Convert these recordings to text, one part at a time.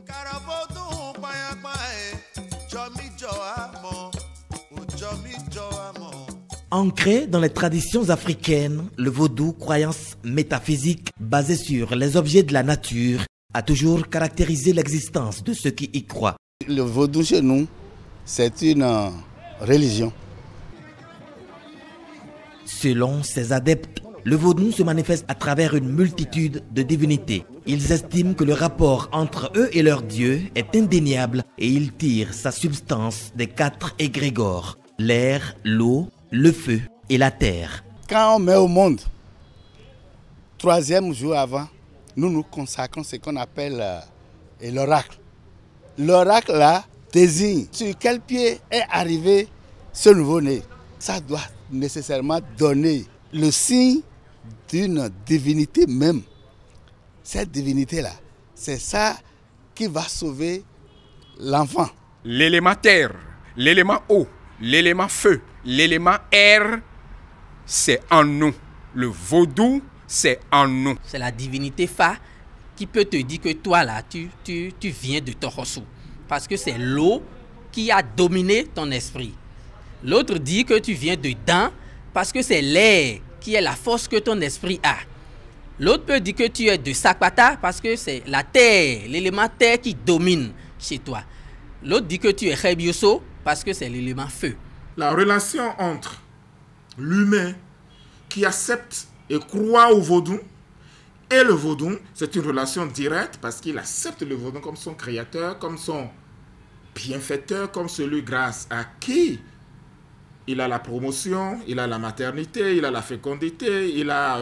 Ancré dans les traditions africaines, le vaudou, croyance métaphysique basée sur les objets de la nature, a toujours caractérisé l'existence de ceux qui y croient. Le vaudou chez nous, c'est une religion. Selon ces adeptes, le vaudou se manifeste à travers une multitude de divinités. Ils estiment que le rapport entre eux et leur Dieu est indéniable et ils tirent sa substance des 4 égrégores, l'air, l'eau, le feu et la terre. Quand on met au monde, 3e jour avant, nous nous consacrons ce qu'on appelle l'oracle. L'oracle là désigne sur quel pied est arrivé ce nouveau-né. Ça doit nécessairement donner le signe d'une divinité même. Cette divinité-là, c'est ça qui va sauver l'enfant. L'élément terre, l'élément eau, l'élément feu, l'élément air, c'est en nous. Le vaudou, c'est en nous. C'est la divinité Fa qui peut te dire que toi là, tu viens de Torossou. Parce que c'est l'eau qui a dominé ton esprit. L'autre dit que tu viens de Dan parce que c'est l'air qui est la force que ton esprit a. L'autre peut dire que tu es de Sakpata parce que c'est la terre, l'élément terre qui domine chez toi. L'autre dit que tu es Rebioso parce que c'est l'élément feu. La relation entre l'humain qui accepte et croit au vaudou et le vaudou, c'est une relation directe parce qu'il accepte le vaudou comme son créateur, comme son bienfaiteur, comme celui grâce à qui il a la promotion, il a la maternité, il a la fécondité, il a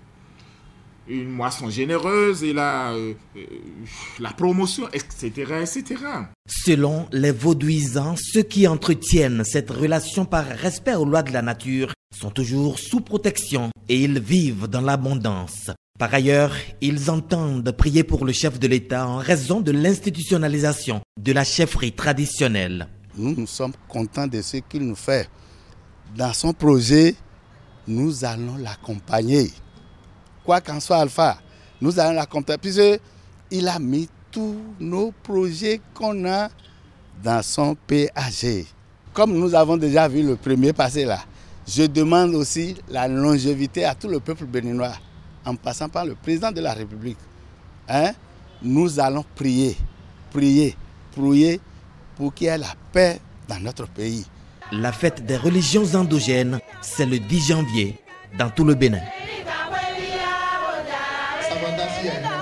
une moisson généreuse, il a la promotion, etc., etc. Selon les vaudouisants, ceux qui entretiennent cette relation par respect aux lois de la nature sont toujours sous protection et ils vivent dans l'abondance. Par ailleurs, ils entendent prier pour le chef de l'État en raison de l'institutionnalisation de la chefferie traditionnelle. Nous sommes contents de ce qu'il nous fait. Dans son projet, nous allons l'accompagner. Quoi qu'en soit Alpha, nous allons l'accompagner puisqu'il a mis tous nos projets qu'on a dans son PAG. Comme nous avons déjà vu le premier passer là, je demande aussi la longévité à tout le peuple béninois, en passant par le président de la République. Nous allons prier pour qu'il y ait la paix dans notre pays. La fête des religions endogènes, c'est le 10 janvier dans tout le Bénin.